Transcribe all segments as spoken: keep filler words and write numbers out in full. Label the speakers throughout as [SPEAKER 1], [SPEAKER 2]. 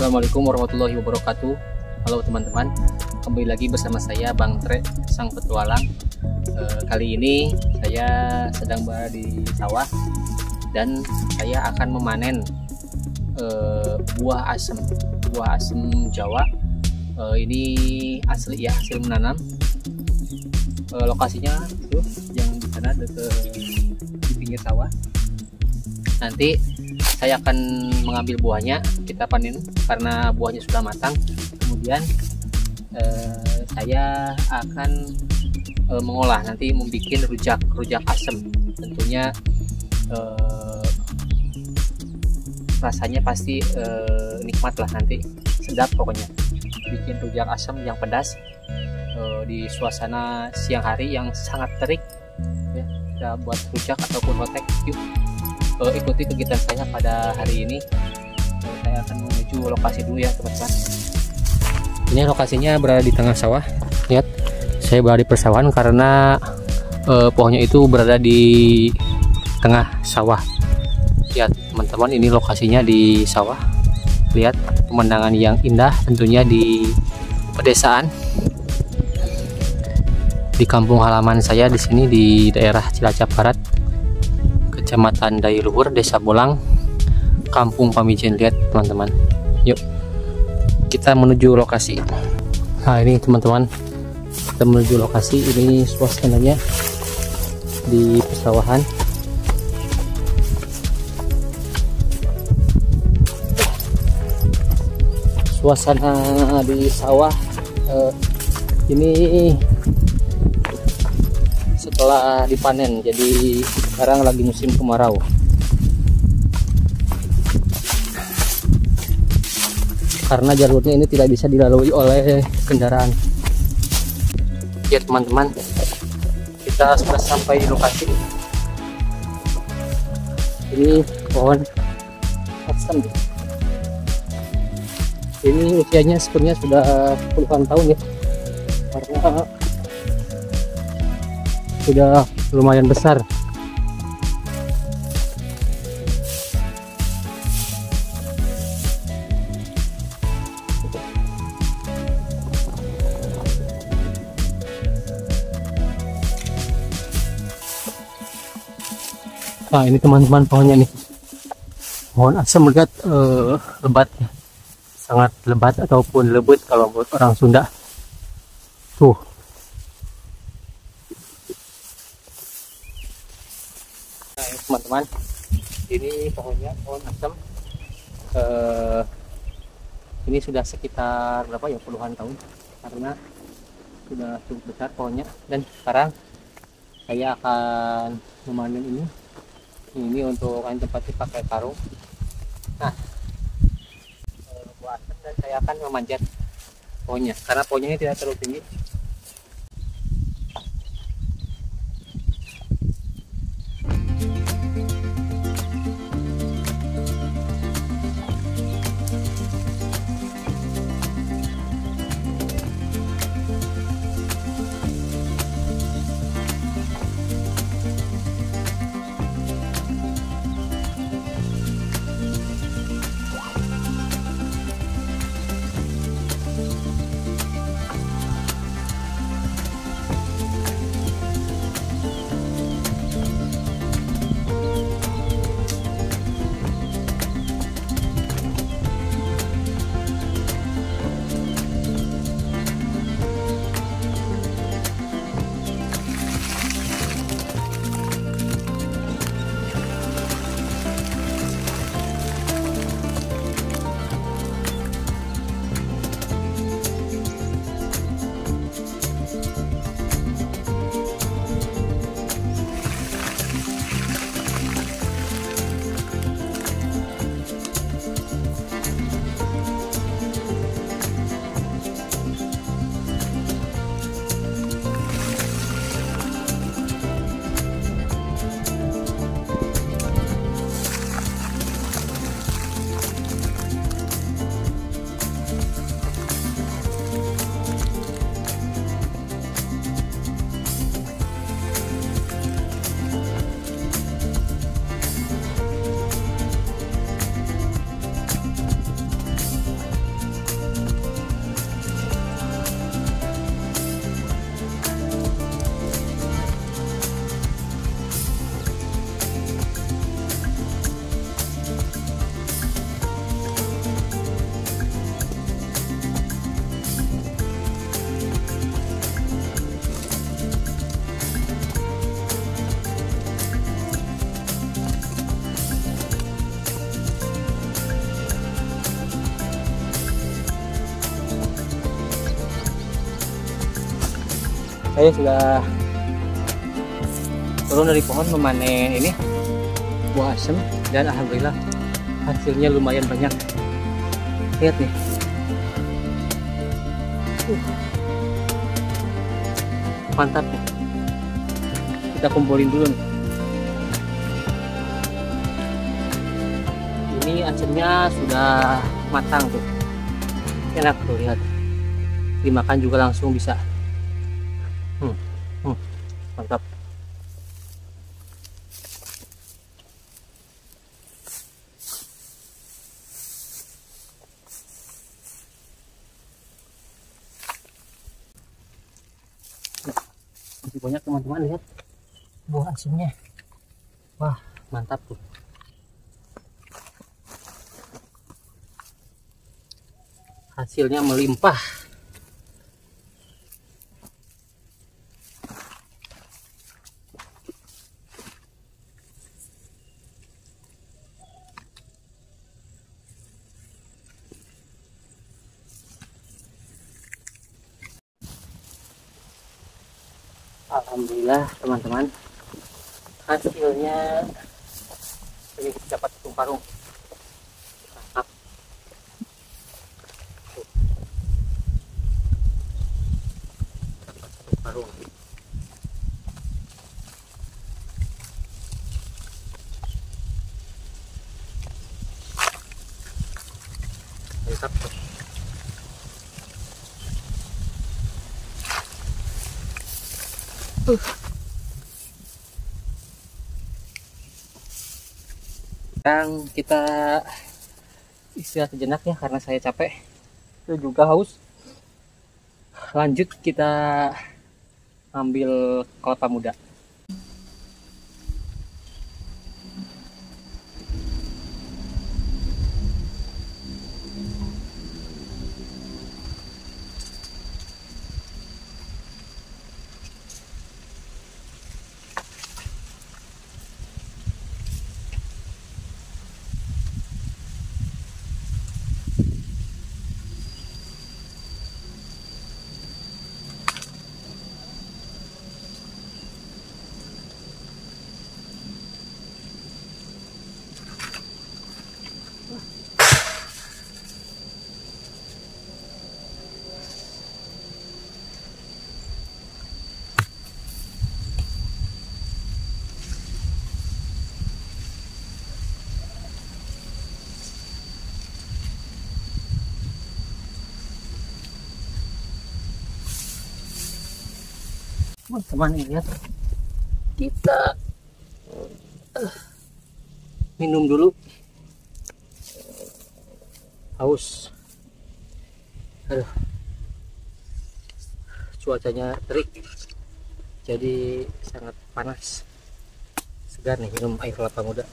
[SPEAKER 1] Assalamualaikum warahmatullahi wabarakatuh. Halo teman-teman, kembali lagi bersama saya Bang Tre, sang petualang. e, Kali ini saya sedang berada di sawah dan saya akan memanen e, buah asem, buah asem Jawa. e, Ini asli ya, hasil menanam. e, Lokasinya tuh yang di sana dekat di pinggir sawah. Nanti saya akan mengambil buahnya, kita panen karena buahnya sudah matang. Kemudian eh, saya akan eh, mengolah, nanti membuat rujak rujak asem. Tentunya eh, rasanya pasti eh, nikmat lah, nanti sedap pokoknya. Bikin rujak asem yang pedas eh, di suasana siang hari yang sangat terik ya. Kita buat rujak ataupun lotek. Yuk Uh, ikuti kegiatan saya pada hari ini. uh, Saya akan menuju lokasi dulu ya teman-teman. Ini lokasinya berada di tengah sawah. Lihat, saya berada di persawahan karena uh, pohonnya itu berada di tengah sawah. Lihat teman-teman, ini lokasinya di sawah. Lihat pemandangan yang indah, tentunya di pedesaan, di kampung halaman saya di sini di daerah Cilacap Barat, Kecamatan Dayluhur, Desa Bolang, Kampung Pamijen. Lihat teman-teman, yuk kita menuju lokasi. Nah ini teman-teman, kita menuju lokasi. Ini suasananya di persawahan. Suasana di sawah eh, ini setelah dipanen, jadi sekarang lagi musim kemarau. Karena jalurnya ini tidak bisa dilalui oleh kendaraan. Ya teman-teman, kita sudah sampai di lokasi. Ini pohon asem. Ini usianya sebenarnya sudah puluhan tahun ya, karena sudah lumayan besar. Nah ini teman-teman pohonnya nih, pohon asem. Melihat uh, lebatnya, sangat lebat ataupun lebut kalau buat orang Sunda. Tuh, nah ini teman-teman, ini pohonnya pohon asem. Uh, ini sudah sekitar berapa ya, puluhan tahun, karena sudah cukup besar pohonnya. Dan sekarang saya akan memanen ini. Ini untuk kain tempatnya pakai karung. Nah, buah asem, dan saya akan memanjat pohonnya karena pohonnya ini tidak terlalu tinggi. Saya sudah turun dari pohon memanen ini buah asem, dan alhamdulillah hasilnya lumayan banyak. Lihat nih. Uh. Mantap nih. Kita kumpulin dulu nih. Ini asemnya sudah matang tuh. Enak tuh, lihat. Dimakan juga langsung bisa. Hmm. Hmm. Mantap. Masih banyak teman-teman, lihat buah asemnya. Wah, mantap tuh. Hasilnya melimpah. Alhamdulillah teman-teman, hasilnya ini dapat satu karung. Mantap. Satu karung. Mantap. Uh. Sekarang kita istirahat sejenak ya, karena saya capek, itu juga haus. Lanjut kita ambil kelapa muda. Teman-teman, lihat, kita uh, minum dulu, haus. Aduh, cuacanya terik, jadi sangat panas. Segar nih minum air kelapa muda.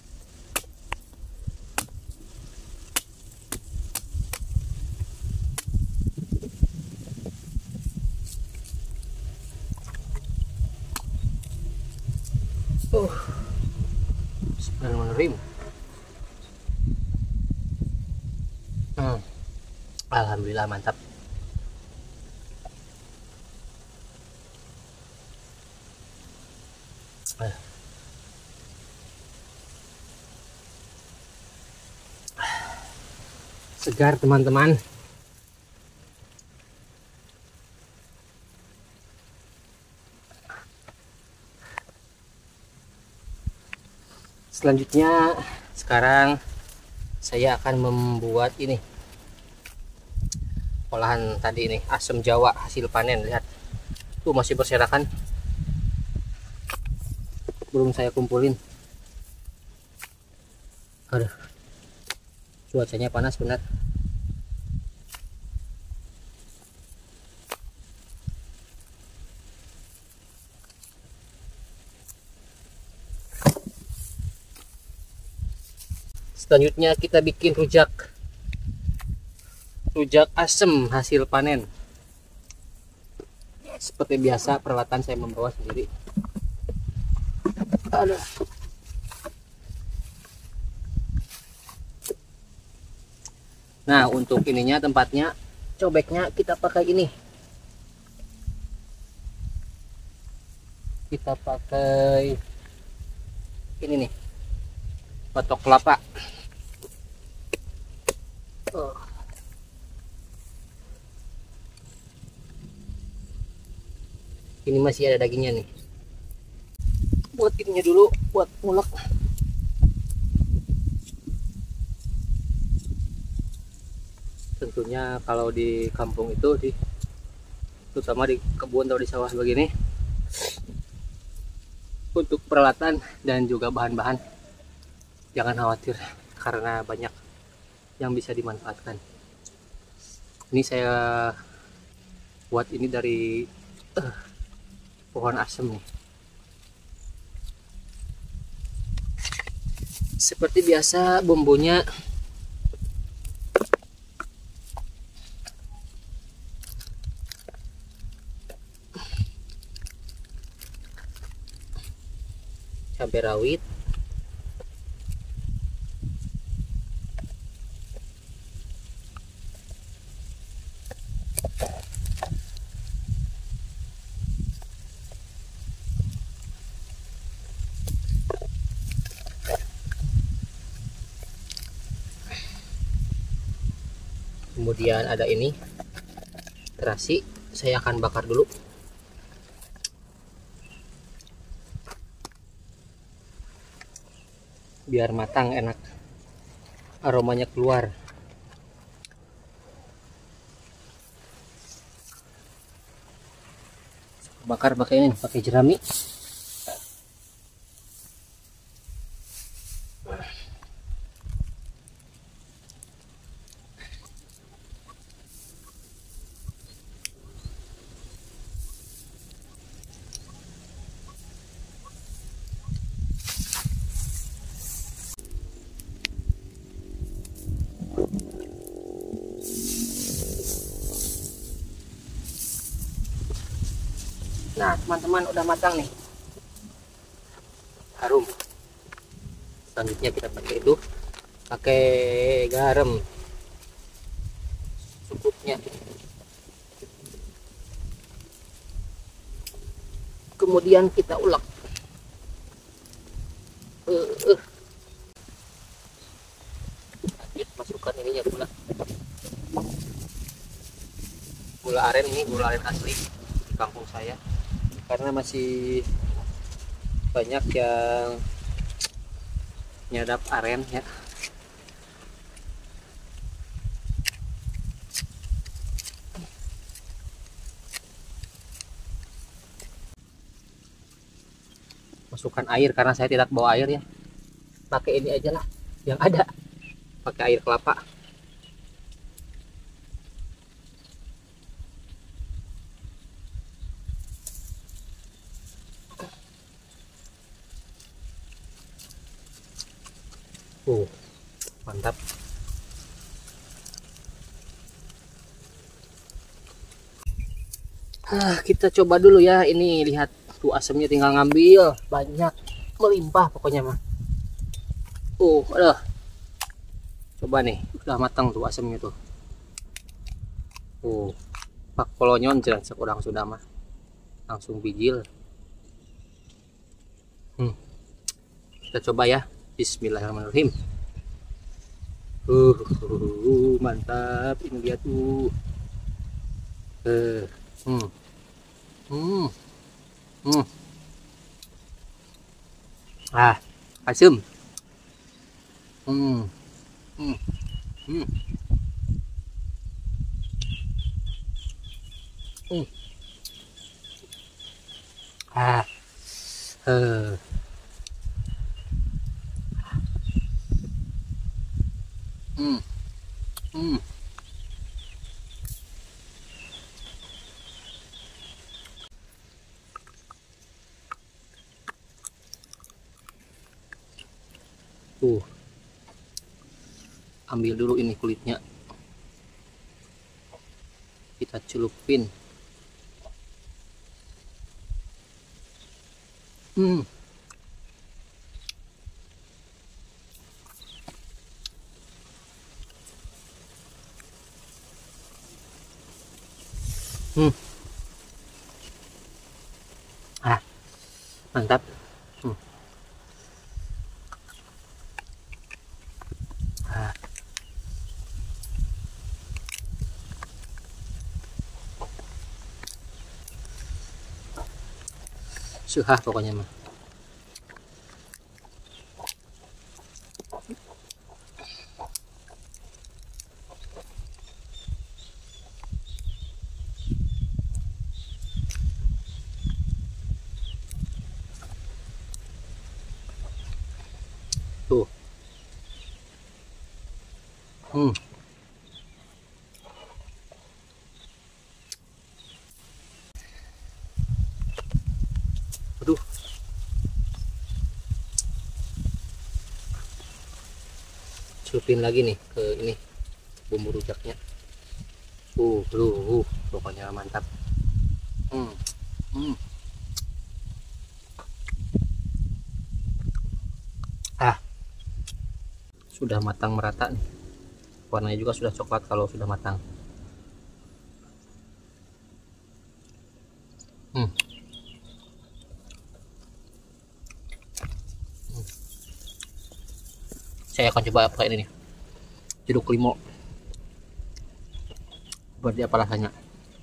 [SPEAKER 1] Oh, Bismillahirrahmanirrahim. Hmm. Alhamdulillah, mantap. Eh. Segar teman-teman. Selanjutnya sekarang saya akan membuat ini olahan tadi ini, asam Jawa hasil panen. Lihat tuh, masih berserakan, belum saya kumpulin. Aduh, cuacanya panas benar. Selanjutnya kita bikin rujak rujak asem hasil panen. Seperti biasa, peralatan saya membawa sendiri. Aduh. Nah, untuk ininya, tempatnya, cobeknya kita pakai ini. kita pakai ini nih, batok kelapa. Oh. Ini masih ada dagingnya nih. Buat ininya dulu, buat ngulek. Tentunya kalau di kampung itu, di terutama di kebun atau di sawah begini, untuk peralatan dan juga bahan-bahan jangan khawatir karena banyak yang bisa dimanfaatkan. Ini saya buat ini dari uh, pohon asem nih. Seperti biasa bumbunya cabai rawit, kemudian ada ini terasi. Saya akan bakar dulu. Biar matang, enak, aromanya keluar. Bakar pakai ini, pakai jerami. Nah teman-teman, udah matang nih, harum. Selanjutnya kita pakai itu, pakai garam secukupnya. Kemudian kita ulek. Uh, uh. Lanjut masukkan ininya, gula. Gula aren, ini gula aren asli di kampung saya. Karena masih banyak yang nyadap aren ya. Masukkan air karena saya tidak bawa air ya. Pakai ini aja lah yang ada. Pakai air kelapa. Uh, mantap. Ah, kita coba dulu ya. Ini lihat tuh asamnya, tinggal ngambil banyak, melimpah pokoknya mah. Uh, aduh. Coba nih, udah matang tuh asamnya tuh. Uh, pak kolonyon jelas sekurang sudah mah. Langsung bijil. Hmm. Kita coba ya. Bismillahirrahmanirrahim. Uh, uh, mantap. Ini dia tuh. Uh, hmm. Hmm. Hmm. Ah, asam. Hmm. Hmm. Hmm. Hmm. Ah. Uh. Hmm. Hmm. Tuh. Ambil dulu ini kulitnya. Kita celupin. Hmm. Hmm. Ah. Mantap. Hmm. Ah. Suhah pokoknya mah. Tuh. Hmm. Aduh. Celupin lagi nih ke ini bumbu rujaknya. Uh, uh, uh, pokoknya mantap. Hmm. Hmm. Ah. Sudah matang merata nih. Warnanya juga sudah coklat kalau sudah matang. Hmm. Hmm. Saya akan coba pakai ini nih, jeruk limau. Berarti apa rasanya?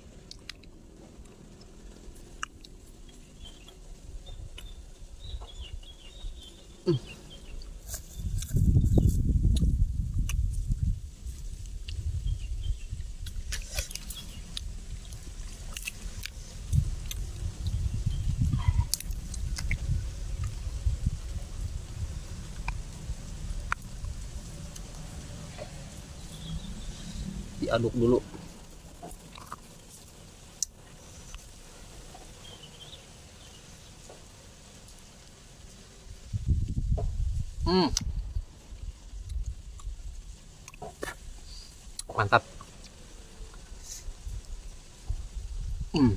[SPEAKER 1] Hmm. Diaduk dulu. Hmm. Mantap. Hmm.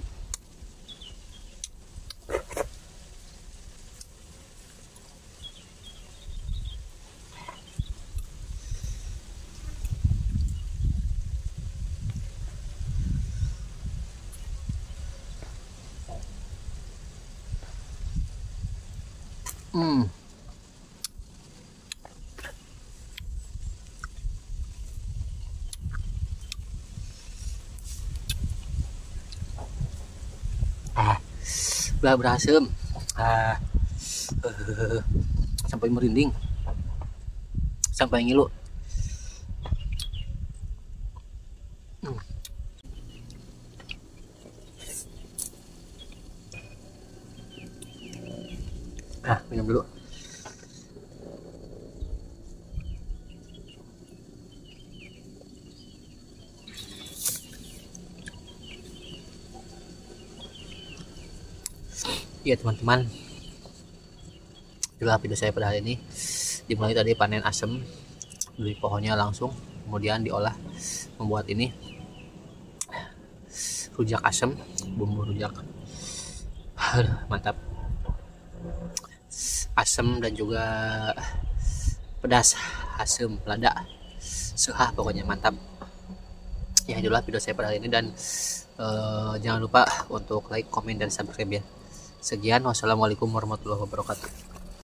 [SPEAKER 1] Hmm. Ah, udah berhasil. Ah, uh, sampai merinding, sampai ngilu. Hmm. Ah, minum dulu. Iya teman-teman, itulah video saya pada hari ini. Dimulai tadi panen asem dari pohonnya langsung, kemudian diolah membuat ini rujak asem, bumbu rujak. Mantap, asem dan juga pedas, asem lada, sehah pokoknya mantap. Ya itulah video saya pada hari ini, dan uh, jangan lupa untuk like, komen, dan subscribe ya. Sekian, wassalamualaikum warahmatullahi wabarakatuh.